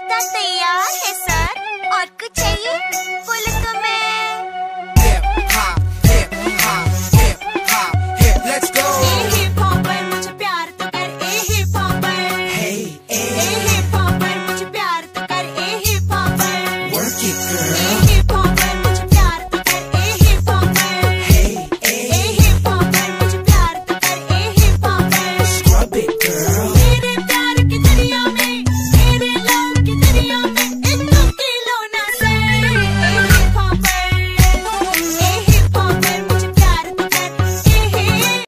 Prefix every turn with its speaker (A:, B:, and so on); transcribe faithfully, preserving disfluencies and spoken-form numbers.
A: नाश्ता तैयार है सर, और कुछ चाहिए बोले तो मैं
B: hip hop hip hop hip hop hip let's go.
C: ए हिप हॉपर मुझे प्यार तो कर, ए हिप हॉपर
B: हे
C: ए हिप हॉपर मुझे प्यार तो कर, ए hip hopper
B: work it girl.